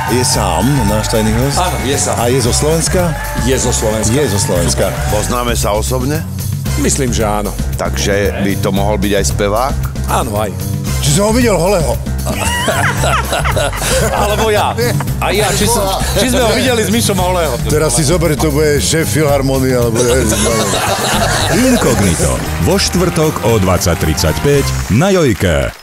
Je sám náš tajný host? Áno, je sám. A je zo Slovenska? Je zo Slovenska. Je zo Slovenska. Poznáme sa osobne? Myslím, že áno. Takže by to mohol byť aj spevák? Áno, aj. Či som ho videl holého? Alebo ja. A ja, či sme ho videli s Mišom Holého. Teraz si zober, to bude šéf Filharmonie, alebo... Inkognito. Vo štvrtok o 20:35 na Jojke.